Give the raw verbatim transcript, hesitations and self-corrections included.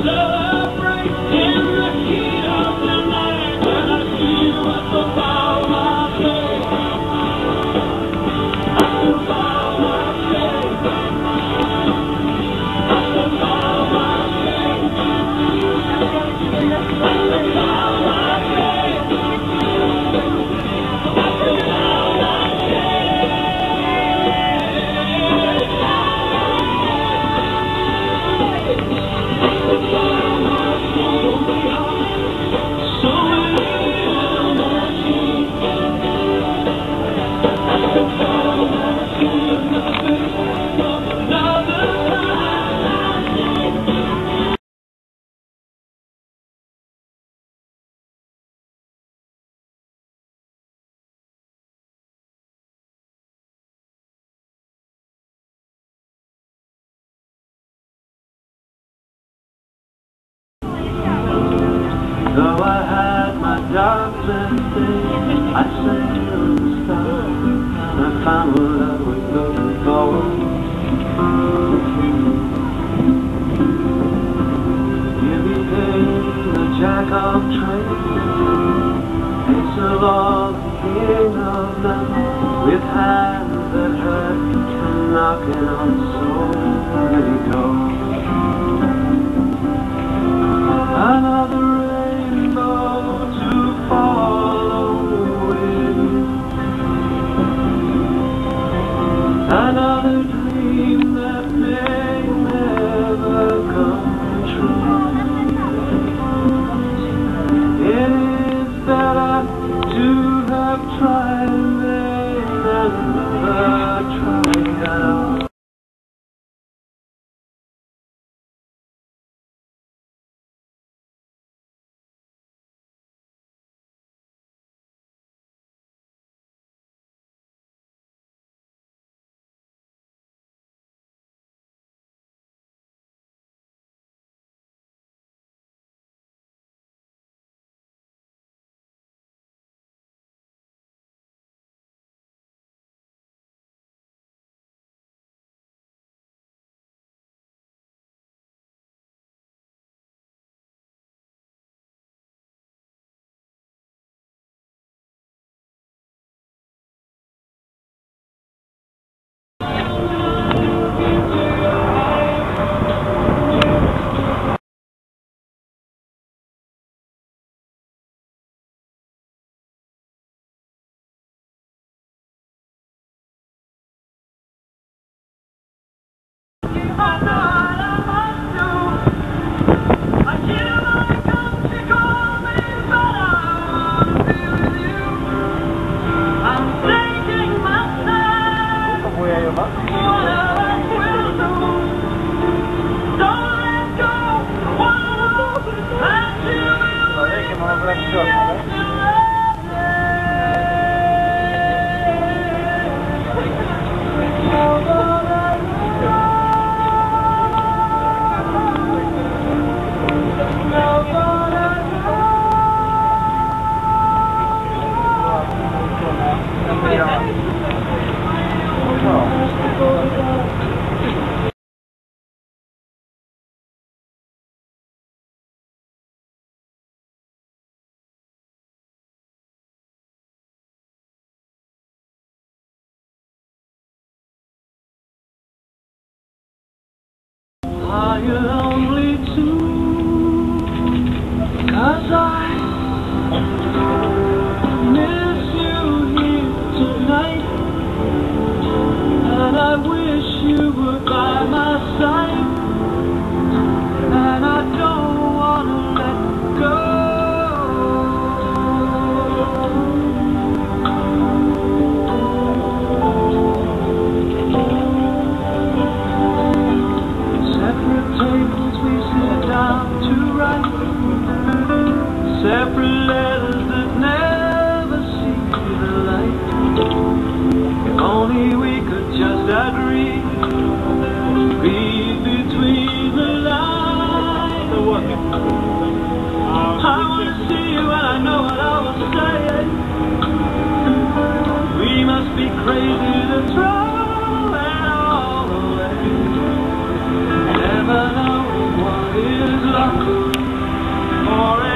Though I had my darkest days, I sailed on the stars, and I found what I was looking for. You became the jack of trades, ace of all, the king of none, with hands that hurt from knocking on so many doors. Another rainbow to follow with, another dream that may never come true. It is better to have tried in vain than never tried at all. Are you lonely too? 'Cause I miss you here tonight, and I wish you were by my side, and I don't wanna let go. Separate letters that never see the light. If only we could just agree, read between the lines. I wanna see you and I know what I will say. We must be crazy to throw it all away, never knowing what it is. is luck, or